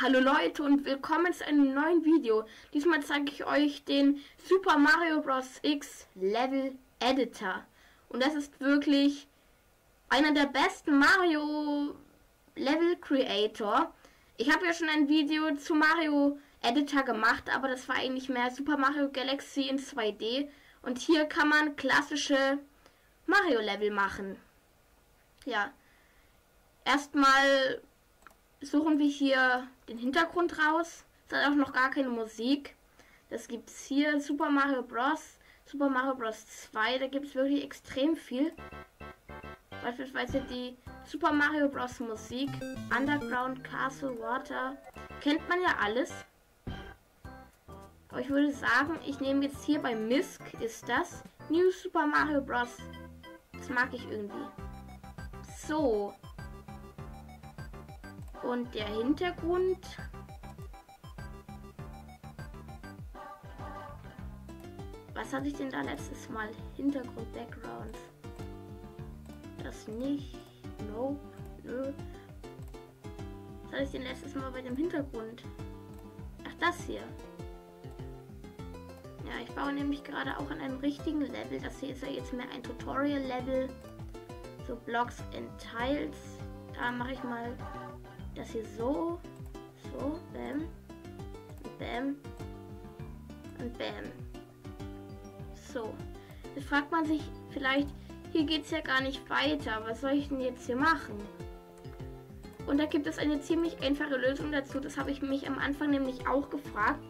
Hallo Leute und willkommen zu einem neuen Video. Diesmal zeige ich euch den Super Mario Bros. X Level Editor. Und das ist wirklich einer der besten Mario Level Creator. Ich habe ja schon ein Video zu Mario Editor gemacht, aber das war eigentlich mehr Super Mario Galaxy in 2D. Und hier kann man klassische Mario Level machen. Ja, erstmal suchen wir hier den Hintergrund raus. Es hat auch noch gar keine Musik. Das gibt es hier. Super Mario Bros. Super Mario Bros. 2. Da gibt es wirklich extrem viel. Beispielsweise die Super Mario Bros. Musik. Underground, Castle, Water. Kennt man ja alles. Aber ich würde sagen, ich nehme jetzt hier bei Misk ist das. New Super Mario Bros. Das mag ich irgendwie. So. Und der Hintergrund. Was hatte ich denn da letztes Mal? Hintergrund, Background. Das nicht. Nope. Nö. Was hatte ich denn letztes Mal bei dem Hintergrund? Ach, das hier. Ja, ich baue nämlich gerade auch an einem richtigen Level. Das hier ist ja jetzt mehr ein Tutorial-Level. So Blocks and Tiles. Da mache ich mal das hier so, bam, und bam, und bam. So, jetzt fragt man sich vielleicht, hier geht es ja gar nicht weiter, was soll ich denn jetzt hier machen? Und da gibt es eine ziemlich einfache Lösung dazu, das habe ich mich am Anfang nämlich auch gefragt.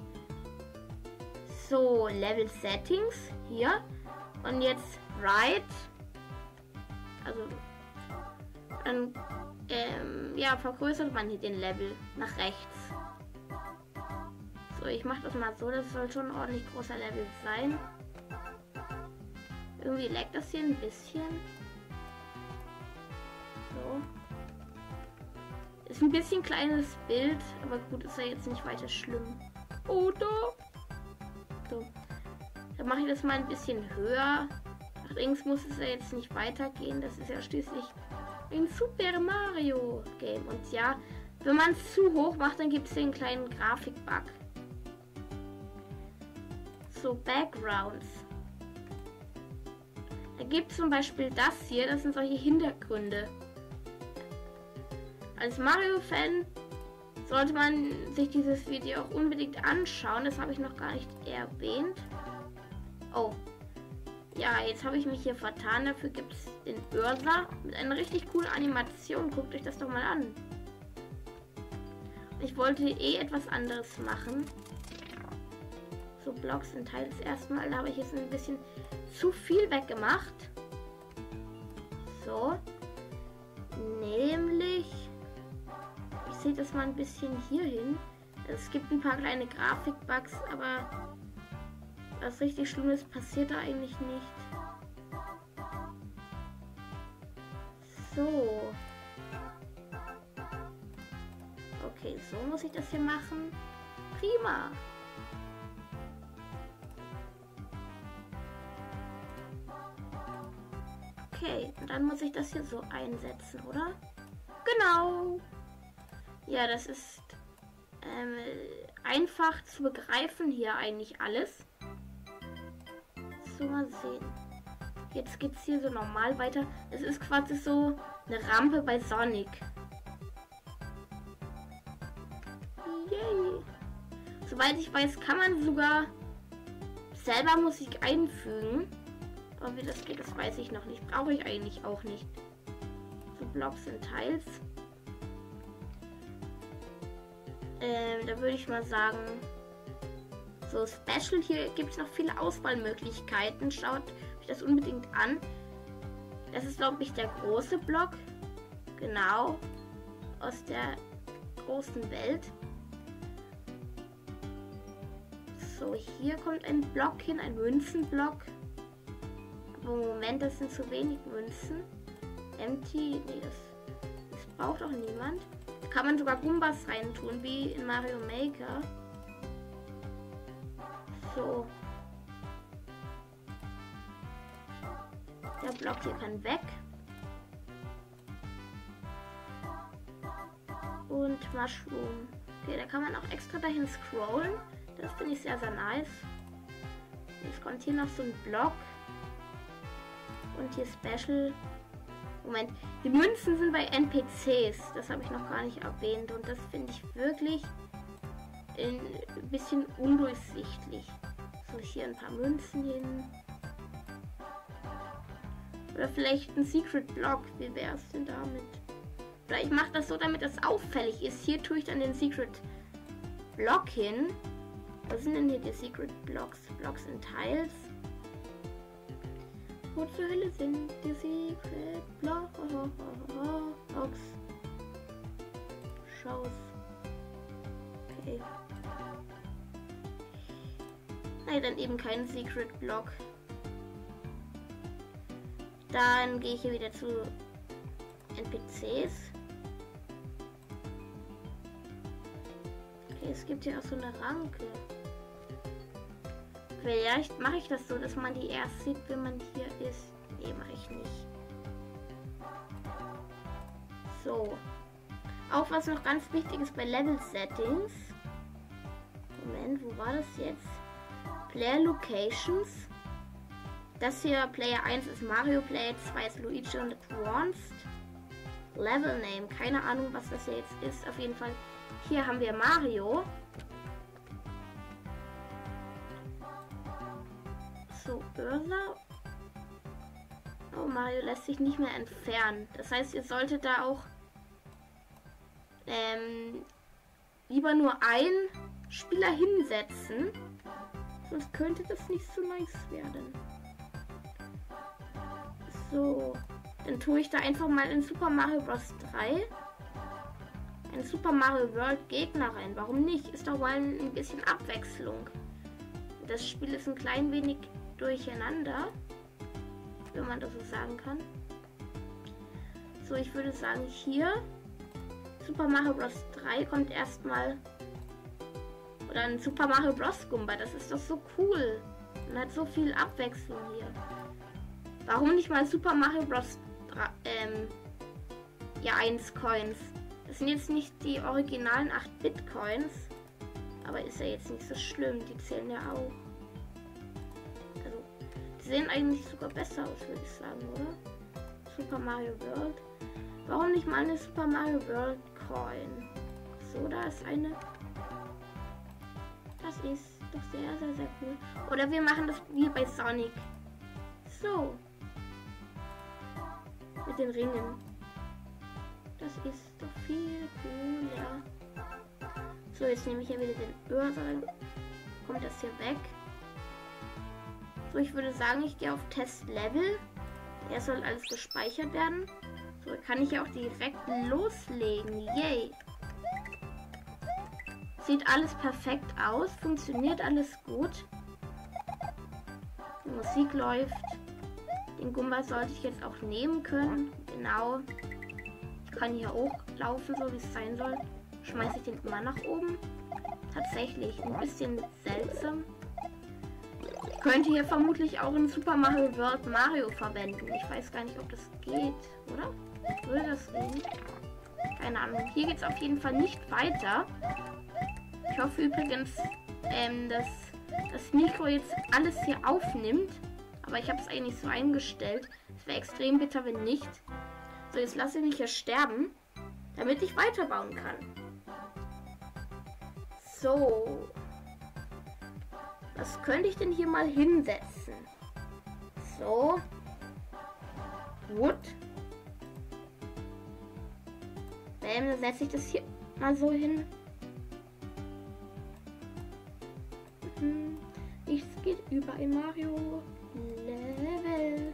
So, Level Settings, hier, und jetzt Right, also dann ja, vergrößert man hier den Level nach rechts. So, ich mache das mal so, das soll schon ein ordentlich großer Level sein. Irgendwie leckt das hier ein bisschen. So. Ist ein bisschen kleines Bild, aber gut, ist ja jetzt nicht weiter schlimm. Oder? So. Dann mache ich das mal ein bisschen höher. Nach links muss es ja jetzt nicht weitergehen, das ist ja schließlich ein Super Mario Game. Und ja, wenn man es zu hoch macht, dann gibt es den kleinen Grafikbug. So, Backgrounds. Da gibt es zum Beispiel das hier, das sind solche Hintergründe. Als Mario-Fan sollte man sich dieses Video auch unbedingt anschauen. Das habe ich noch gar nicht erwähnt. Oh. Ja, jetzt habe ich mich hier vertan. Dafür gibt es den Ursa mit einer richtig coolen Animation. Guckt euch das doch mal an. Ich wollte etwas anderes machen. So, Blocks und Tiles erstmal. Da habe ich jetzt ein bisschen zu viel weggemacht. So. Nämlich. Ich sehe das mal ein bisschen hier hin. Es gibt ein paar kleine Grafikbugs, aber was richtig Schlimmes passiert da eigentlich nicht. So. Okay, so muss ich das hier machen. Prima. Okay, und dann muss ich das hier so einsetzen, oder? Genau. Ja, das ist einfach zu begreifen hier eigentlich alles. So, mal sehen. Jetzt geht es hier so normal weiter. Es ist quasi so eine Rampe bei Sonic. Yay. Soweit ich weiß, kann man sogar selber Musik einfügen. Aber wie das geht, das weiß ich noch nicht. Brauche ich eigentlich auch nicht. So Blocks und Tiles. Da würde ich mal sagen, so Special, hier gibt es noch viele Auswahlmöglichkeiten. Schaut euch das unbedingt an. Das ist, glaube ich, der große Block. Genau. Aus der großen Welt. So, hier kommt ein Block hin, ein Münzenblock. Aber Moment, das sind zu wenig Münzen. Empty, nee, das braucht auch niemand. Da kann man sogar Goombas reintun, wie in Mario Maker. So. Der Block hier kann weg. Und Mushroom. Okay, da kann man auch extra dahin scrollen. Das finde ich sehr, sehr nice. Jetzt kommt hier noch so ein Block. Und hier Special. Moment, die Münzen sind bei NPCs. Das habe ich noch gar nicht erwähnt. Und das finde ich wirklich ein bisschen undurchsichtig. So, hier ein paar Münzen hin. Oder vielleicht ein Secret Block. Wie wäre es denn damit? Oder ich mache das so, damit es auffällig ist. Hier tue ich dann den Secret Block hin. Was sind denn hier die Secret Blocks? Blocks in Tiles. Wo zur Hölle sind die Secret Blocks? Shows. Okay. Nein, dann eben kein Secret Block. Dann gehe ich hier wieder zu NPCs. Okay, es gibt hier auch so eine Ranke. Vielleicht mache ich das so, dass man die erst sieht, wenn man hier ist. Nee, mache ich nicht. So. Auch was noch ganz wichtig ist bei Level Settings. Moment, wo war das jetzt? Player Locations. Das hier, Player 1 ist Mario, Player 2 ist Luigi und Advanced. Level Name, keine Ahnung, was das hier jetzt ist. Auf jeden Fall, hier haben wir Mario. So, Ursa. Oh, Mario lässt sich nicht mehr entfernen. Das heißt, ihr solltet da auch lieber nur einen Spieler hinsetzen. Sonst könnte das nicht so nice werden. So, dann tue ich da einfach mal in Super Mario Bros. 3 ein Super Mario World Gegner rein. Warum nicht? Ist doch mal ein bisschen Abwechslung. Das Spiel ist ein klein wenig durcheinander, wenn man das so sagen kann. So, ich würde sagen, hier Super Mario Bros. 3 kommt erstmal. Oder ein Super Mario Bros. Goomba. Das ist doch so cool. Man hat so viel Abwechslung hier. Warum nicht mal Super Mario Bros. 1 Coins? Das sind jetzt nicht die originalen 8-Bit Coins. Aber ist ja jetzt nicht so schlimm. Die zählen ja auch. Also, die sehen eigentlich sogar besser aus, würde ich sagen, oder? Super Mario World. Warum nicht mal eine Super Mario World Coin? So, da ist eine. Das ist doch sehr, sehr, sehr cool. Oder wir machen das wie bei Sonic. So. Mit den Ringen. Das ist doch viel cooler. So, jetzt nehme ich hier wieder den Ursa. Dann kommt das hier weg. So, ich würde sagen, ich gehe auf Test Level. Er soll alles gespeichert werden. So, kann ich ja auch direkt loslegen. Yay! Sieht alles perfekt aus. Funktioniert alles gut. Die Musik läuft. Den Goomba sollte ich jetzt auch nehmen können. Genau. Ich kann hier hochlaufen, so wie es sein soll. Schmeiße ich den immer nach oben. Tatsächlich ein bisschen seltsam. Ich könnte hier vermutlich auch in Super Mario World Mario verwenden. Ich weiß gar nicht, ob das geht, oder? Würde das gehen? Keine Ahnung. Hier geht es auf jeden Fall nicht weiter. Ich hoffe übrigens, dass das Mikro jetzt alles hier aufnimmt. Aber ich habe es eigentlich so eingestellt. Es wäre extrem bitter, wenn nicht. So, jetzt lasse ich mich hier sterben, damit ich weiterbauen kann. So. Was könnte ich denn hier mal hinsetzen? So. Wood. Dann setze ich das hier mal so hin. Nichts geht über ein Mario Level.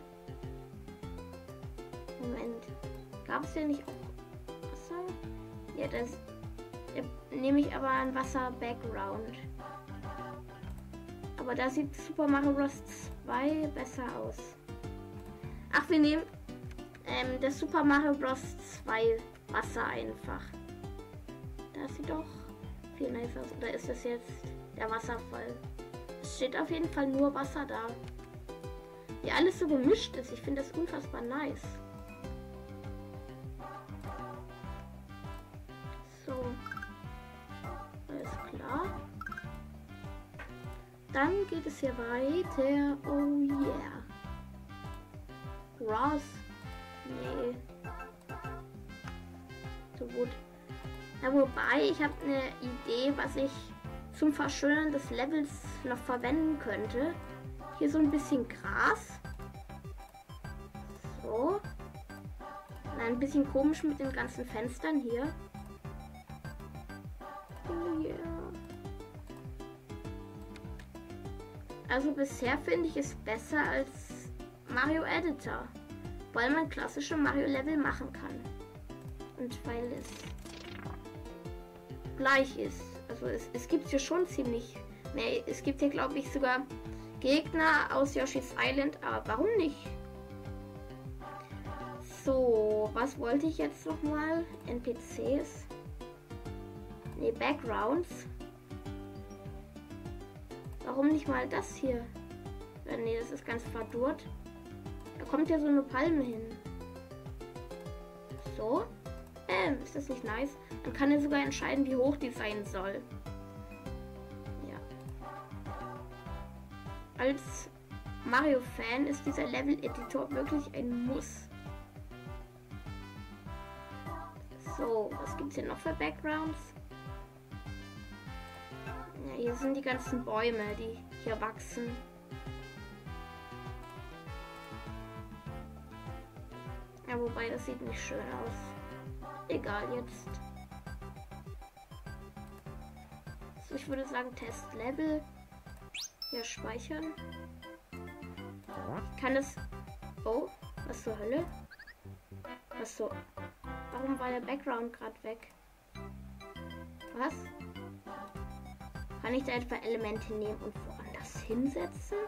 Moment. Gab es hier nicht auch Wasser? Ja, das nehme ich aber ein Wasser-Background. Aber da sieht Super Mario Bros. 2 besser aus. Ach, wir nehmen das Super Mario Bros. 2 Wasser einfach. Das sieht doch viel nicer aus. Oder ist das jetzt der Wasserfall? Es steht auf jeden Fall nur Wasser da. Wie alles so gemischt ist. Ich finde das unfassbar nice. So. dann geht es hier weiter. Oh yeah. Ross. Nee. So gut. Ja, wobei, ich habe eine Idee, was ich zum Verschönern des Levels noch verwenden könnte. Hier so ein bisschen Gras. So. Und ein bisschen komisch mit den ganzen Fenstern hier. Oh yeah. Also bisher finde ich es besser als Mario Editor, weil man klassische Mario Level machen kann. Und weil es gleich ist. Also es gibt hier schon ziemlich... Ne, es gibt hier glaube ich sogar Gegner aus Yoshi's Island, aber warum nicht? So, was wollte ich jetzt nochmal? NPCs? Ne, Backgrounds. Warum nicht mal das hier? Ne, das ist ganz verdurrt. Da kommt ja so eine Palme hin. So. Ist das nicht nice? Man kann ja sogar entscheiden, wie hoch die sein soll. Ja. Als Mario-Fan ist dieser Level-Editor wirklich ein Muss. So, was gibt es hier noch für Backgrounds? Ja, hier sind die ganzen Bäume, die hier wachsen. Ja, wobei, das sieht nicht schön aus. Egal jetzt. So, ich würde sagen, Test Level. Hier speichern. Ich kann es... Oh, was zur Hölle? Was so... Warum war der Background gerade weg? Was? Kann ich da etwa Elemente nehmen und woanders hinsetzen?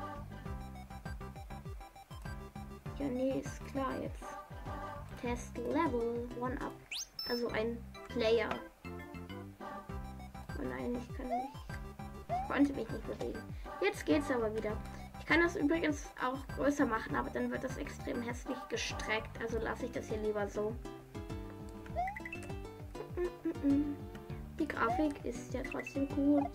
Ja, nee, ist klar jetzt. Test Level 1 up. Also ein Player. Oh nein, ich kann nicht. Ich konnte mich nicht bewegen. Jetzt geht's aber wieder. Ich kann das übrigens auch größer machen, aber dann wird das extrem hässlich gestreckt. Also lasse ich das hier lieber so. Die Grafik ist ja trotzdem gut.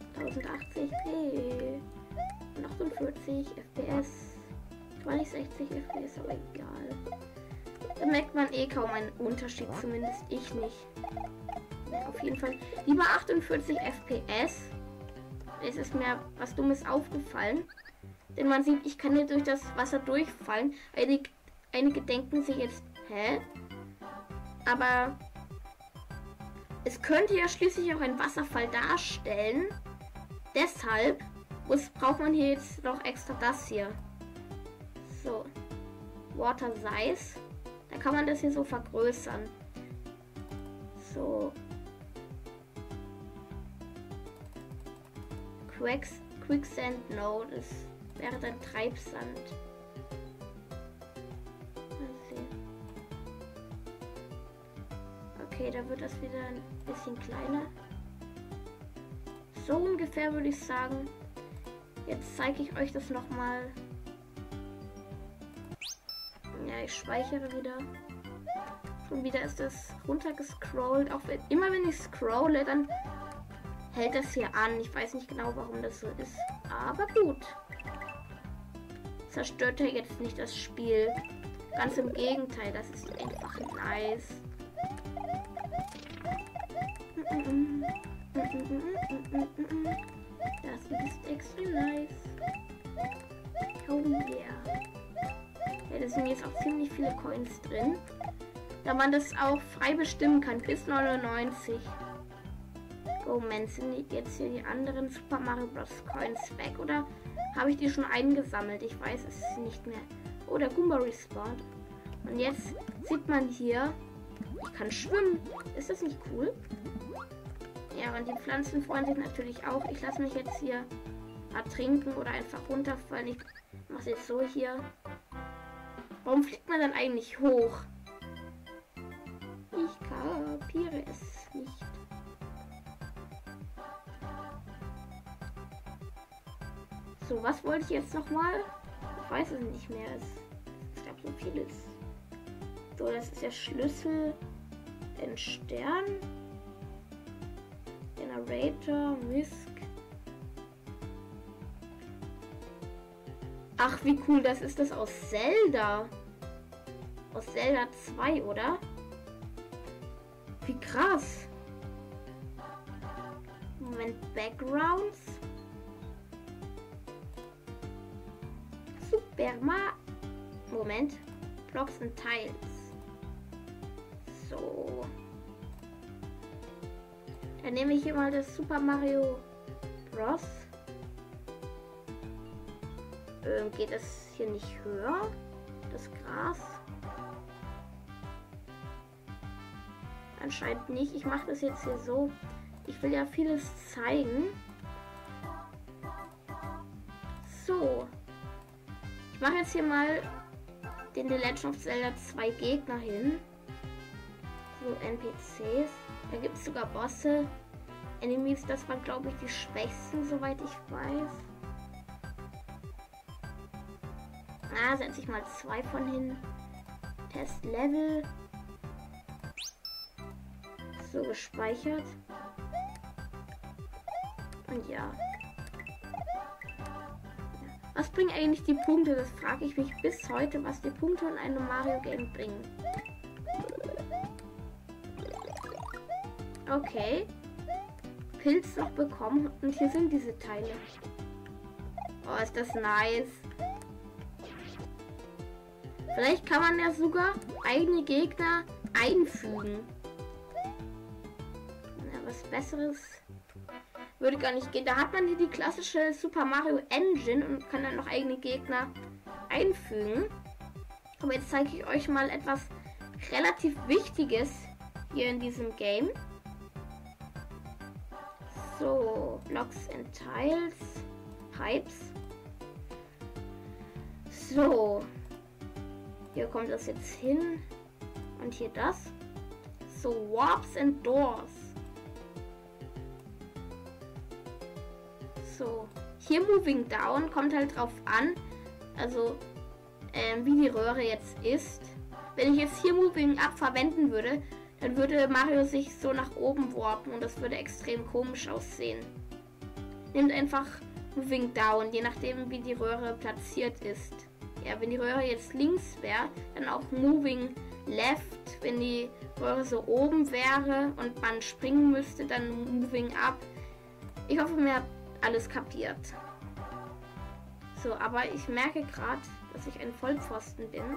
1080p. 48 FPS. 2060 FPS, aber egal. Da merkt man eh kaum einen Unterschied, zumindest ich nicht. Ja, auf jeden Fall lieber 48 FPS. Es ist mir was Dummes aufgefallen. Denn man sieht, ich kann hier durch das Wasser durchfallen. Einige denken sich jetzt, hä? Aber es könnte ja schließlich auch ein Wasserfall darstellen. Deshalb braucht man hier jetzt noch extra das hier. So. Water Size. Da kann man das hier so vergrößern. So. Quicksand, no, das wäre dann Treibsand. Mal sehen. Okay, da wird das wieder ein bisschen kleiner. So ungefähr würde ich sagen. Jetzt zeige ich euch das nochmal. Ja, ich speichere wieder. Schon wieder ist das runtergescrollt. Auch immer wenn ich scrolle, dann hält das hier an. Ich weiß nicht genau, warum das so ist. Aber gut. Zerstört er jetzt nicht das Spiel. Ganz im Gegenteil, das ist einfach nice. Das ist extrem nice. Oh yeah. Ja, da sind jetzt auch ziemlich viele Coins drin. Da man das auch frei bestimmen kann. Bis 99. Oh Mensch, sind jetzt hier die anderen Super Mario Bros. Coins weg? Oder habe ich die schon eingesammelt? Ich weiß es nicht mehr. Oh, der Goomba respawnt. Und jetzt sieht man hier, ich kann schwimmen. Ist das nicht cool? Ja, und die Pflanzen freuen sich natürlich auch. Ich lasse mich jetzt hier ertrinken oder einfach runterfallen. Ich mache es jetzt so hier. Warum fliegt man dann eigentlich hoch? Ich kapiere es nicht. So, was wollte ich jetzt nochmal? Ich weiß es nicht mehr. Es gab so vieles. So, das ist der Schlüssel. Den Stern. Generator, Whisk. Ach, wie cool, das ist das aus Zelda. Aus Zelda 2, oder? Wie krass. Moment, Backgrounds. Super Moment. Blocks and Tiles. So. Dann nehme ich hier mal das Super Mario Bros. Geht das hier nicht höher? Das Gras? Anscheinend nicht. Ich mache das jetzt hier so. Ich will ja vieles zeigen. So. Ich mache jetzt hier mal den The Legend of Zelda 2 Gegner hin. So, NPCs. Da gibt es sogar Bosse. Enemies, das waren, glaube ich, die schwächsten, soweit ich weiß. Setze ich mal 2 von hin. Test Level. So, gespeichert. Und ja. Was bringen eigentlich die Punkte? Das frage ich mich bis heute, was die Punkte in einem Mario Game bringen. Okay. Pilz noch bekommen und hier sind diese Teile. Oh, ist das nice. Vielleicht kann man ja sogar eigene Gegner einfügen. Ja, was Besseres würde gar nicht gehen. Da hat man hier die klassische Super Mario Engine und kann dann noch eigene Gegner einfügen. Aber jetzt zeige ich euch mal etwas relativ Wichtiges hier in diesem Game. So, Blocks and Tiles, Pipes. So, hier kommt das jetzt hin und hier das. So, Warps and Doors. So, hier Moving Down kommt halt drauf an, also wie die Röhre jetzt ist. Wenn ich jetzt hier Moving Up verwenden würde, dann würde Mario sich so nach oben warpen und das würde extrem komisch aussehen. Nehmt einfach Moving Down, je nachdem wie die Röhre platziert ist. Ja, wenn die Röhre jetzt links wäre, dann auch Moving Left. Wenn die Röhre so oben wäre und man springen müsste, dann Moving Up. Ich hoffe, mir habt alles kapiert. So, aber ich merke gerade, dass ich ein Vollpfosten bin.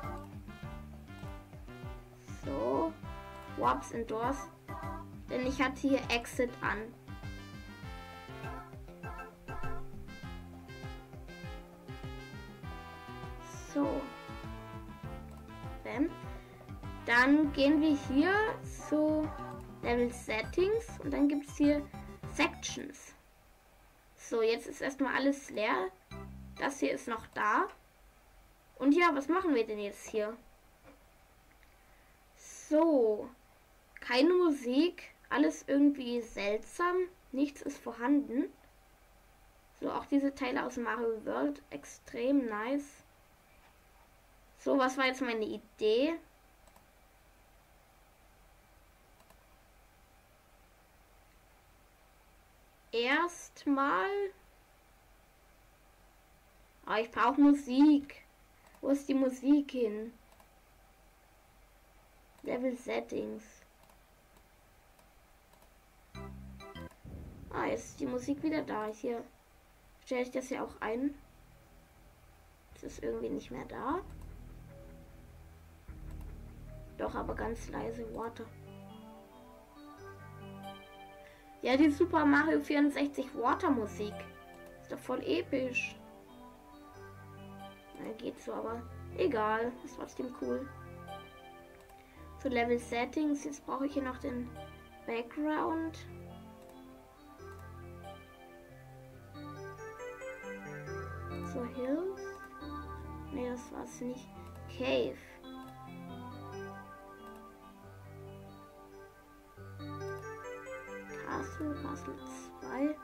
So, Warps and Doors. Denn ich hatte hier Exit an. So. Bam. Dann gehen wir hier zu Level Settings und dann gibt es hier Sections. So, jetzt ist erstmal alles leer. Das hier ist noch da. Und ja, was machen wir denn jetzt hier? So. Keine Musik. Alles irgendwie seltsam. Nichts ist vorhanden. So, auch diese Teile aus Mario World. Extrem nice. So, was war jetzt meine Idee? Erstmal. Oh, ich brauche Musik. Wo ist die Musik hin? Level Settings. Ah, jetzt ist die Musik wieder da. Hier stelle ich das ja auch ein. Es ist irgendwie nicht mehr da. Doch, aber ganz leise Worte. Ja, die Super Mario 64 Water Musik. Ist doch voll episch. Na, geht so, aber egal. Ist trotzdem cool. So, Level Settings. Jetzt brauche ich hier noch den Background. So, Hills. Ne, das war's nicht. Cave. Castle 2.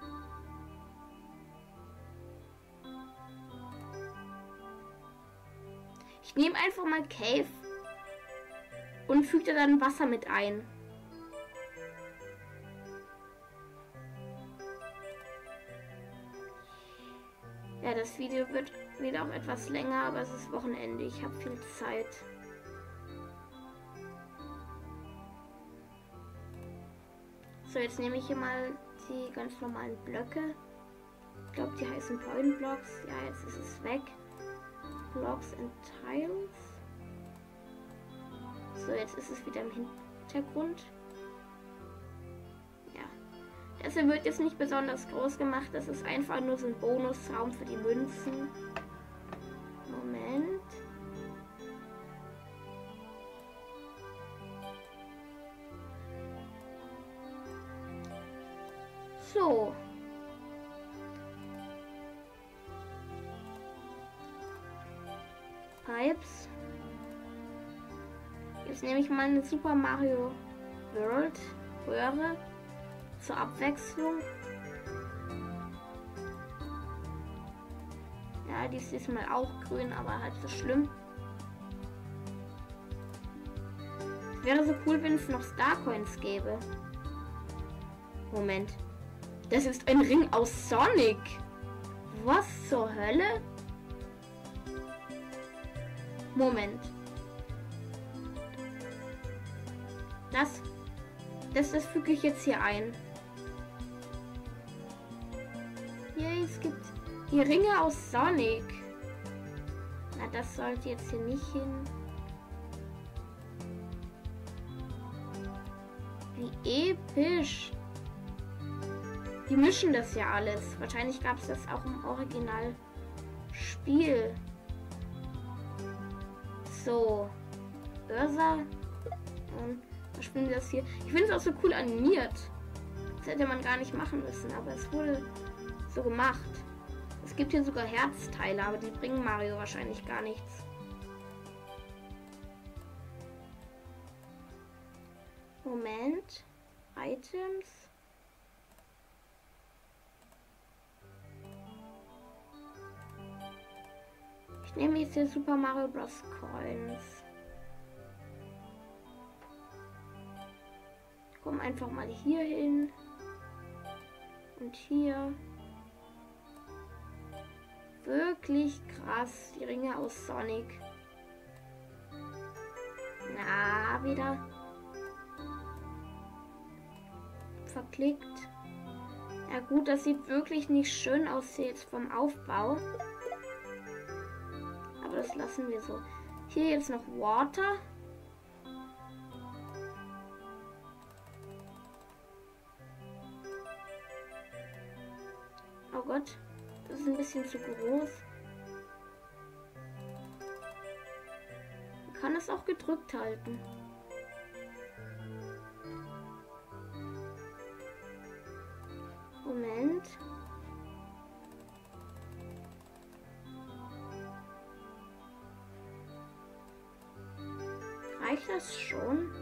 Ich nehme einfach mal Cave und füge dann Wasser mit ein. Ja, das Video wird Wieder auch etwas länger, aber es ist Wochenende. Ich habe viel Zeit. So, jetzt nehme ich hier mal die ganz normalen Blöcke. Ich glaube, die heißen Point Blocks. Ja, jetzt ist es weg. Blocks and Tiles. So, jetzt ist es wieder im Hintergrund. Ja. Das hier wird jetzt nicht besonders groß gemacht. Das ist einfach nur so ein Bonusraum für die Münzen. Moment. So. Pipes. Jetzt nehme ich mal eine Super Mario World Röhre zur Abwechslung. Ja, die ist diesmal auch grün, aber halt so schlimm. Es wäre so cool, wenn es noch Starcoins gäbe. Moment. Das ist ein Ring aus Sonic. Was zur Hölle? Moment. Das füge ich jetzt hier ein. Yay, es gibt die Ringe aus Sonic. Na, das sollte jetzt hier nicht hin. Wie episch. Die mischen das ja alles. Wahrscheinlich gab es das auch im Originalspiel. So. Ursa. Und was spielen wir das hier? Ich finde es auch so cool animiert. Das hätte man gar nicht machen müssen, aber es wurde so gemacht. Es gibt hier sogar Herzteile, aber die bringen Mario wahrscheinlich gar nichts. Moment. Items. Ich nehme jetzt hier Super Mario Bros. Coins. Ich komme einfach mal hier hin. Und hier. Wirklich krass. Die Ringe aus Sonic. Na, wieder. Verklickt. Ja gut, das sieht wirklich nicht schön aus jetzt vom Aufbau. Aber das lassen wir so. Hier jetzt noch Water. Oh Gott, das ist ein bisschen zu groß. Man kann es auch gedrückt halten. Moment. Reicht das schon?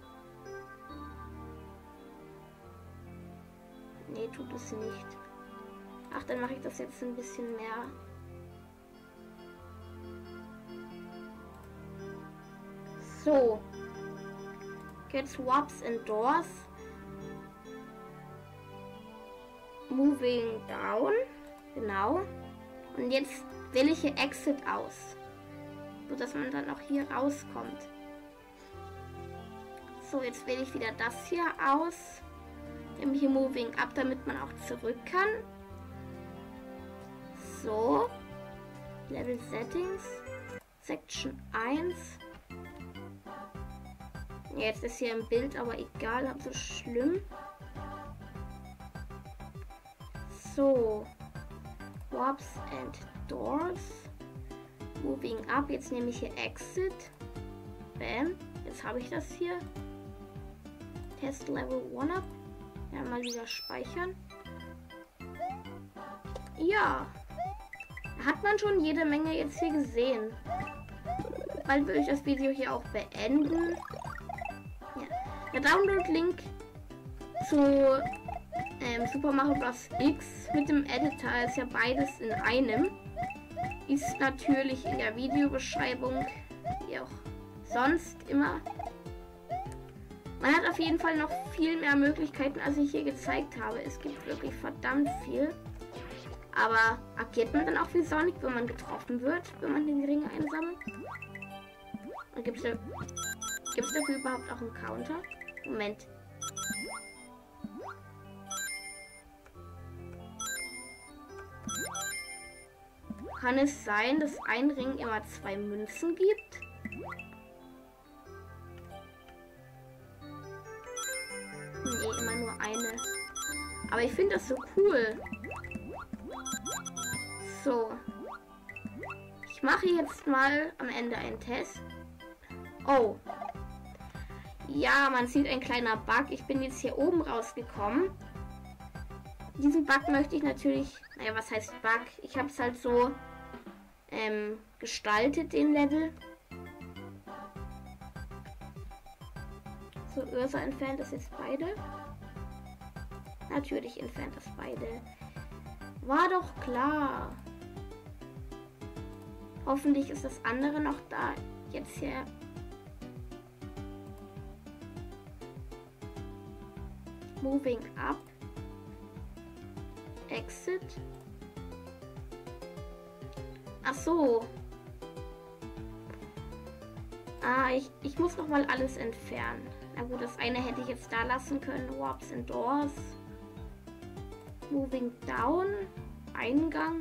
Nee, tut es nicht. Ach, dann mache ich das jetzt ein bisschen mehr. So. Get swaps and doors. Moving down. Genau. Und jetzt wähle ich hier Exit aus. So dass man dann auch hier rauskommt. So, jetzt wähle ich wieder das hier aus. Nehme hier Moving Up, damit man auch zurück kann. So. Level Settings. Section 1. Jetzt ist hier ein Bild, aber egal, aber so schlimm. So. Warps and Doors. Moving Up. Jetzt nehme ich hier Exit. Bam. Jetzt habe ich das hier. Test Level 1 Up. Ja, mal wieder speichern. Ja. Hat man schon jede Menge jetzt hier gesehen. Bald würde ich das Video hier auch beenden. Ja. Der Download-Link zu Super Mario Bros. X mit dem Editor ist ja beides in einem. Ist natürlich in der Videobeschreibung, wie auch sonst immer. Man hat auf jeden Fall noch viel mehr Möglichkeiten, als ich hier gezeigt habe. Es gibt wirklich verdammt viel. Aber agiert man dann auch wie Sonic, wenn man getroffen wird, wenn man den Ring einsammelt? Und gibt es dafür überhaupt auch einen Counter? Moment. Kann es sein, dass ein Ring immer 2 Münzen gibt? Nee, immer nur eine. Aber ich finde das so cool. So. Ich mache jetzt mal am Ende einen Test. Oh. Ja, man sieht ein kleiner Bug. Ich bin jetzt hier oben rausgekommen. Diesen Bug möchte ich natürlich... Naja, was heißt Bug? Ich habe es halt so gestaltet, den Level. So, Ursa entfernt das jetzt beide. Natürlich entfernt das beide. War doch klar. Hoffentlich ist das andere noch da. Jetzt hier. Moving up. Exit. Ach so. Ah, ich muss noch mal alles entfernen. Na gut, das eine hätte ich jetzt da lassen können. Warps and Doors. Moving down. Eingang.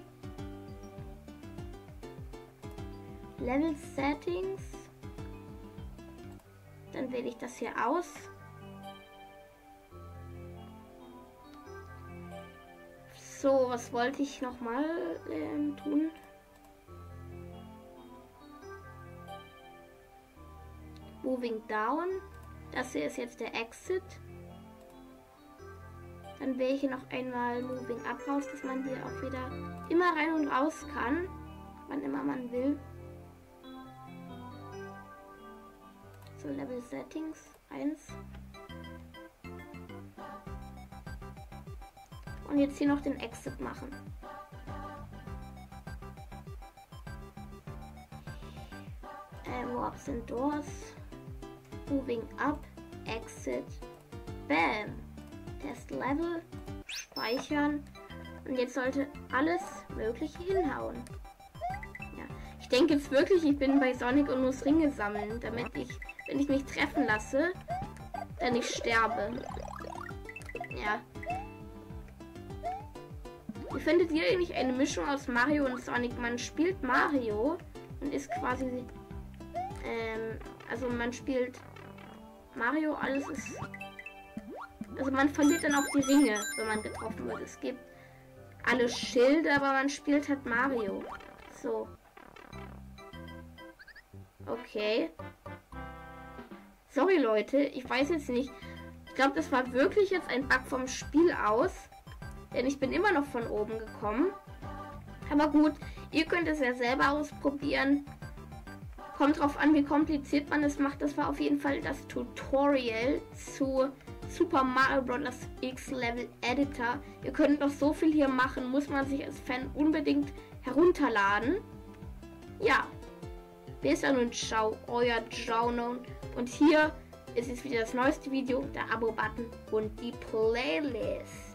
Level Settings. Dann wähle ich das hier aus. So, was wollte ich noch mal tun? Moving down. Das hier ist jetzt der Exit. Dann wähle ich hier noch einmal Moving up raus, dass man hier auch wieder immer rein und raus kann, wann immer man will. So, Level Settings 1. Und jetzt hier noch den Exit machen. Warps and Doors. Moving up. Exit. Bam. Test Level. Speichern. Und jetzt sollte alles Mögliche hinhauen. Ja. Ich denke jetzt wirklich, ich bin bei Sonic und muss Ringe sammeln, damit ich, wenn ich mich treffen lasse, dann nicht sterbe. Ja. Wie findet ihr eigentlich eine Mischung aus Mario und Sonic? Man spielt Mario und ist quasi, also man spielt Mario, alles ist, also man verliert dann auch die Ringe, wenn man getroffen wird. Es gibt alle Schilde, aber man spielt halt Mario. So. Okay. Sorry Leute, ich weiß jetzt nicht. Ich glaube, das war wirklich jetzt ein Bug vom Spiel aus. Denn ich bin immer noch von oben gekommen. Aber gut, ihr könnt es ja selber ausprobieren. Kommt drauf an, wie kompliziert man es macht. Das war auf jeden Fall das Tutorial zu Super Mario Bros. X Level Editor. Ihr könnt noch so viel hier machen. Muss man sich als Fan unbedingt herunterladen. Ja. Bis dann und ciao, euer Jaunon. Und hier ist jetzt wieder das neueste Video, der Abo-Button und die Playlist.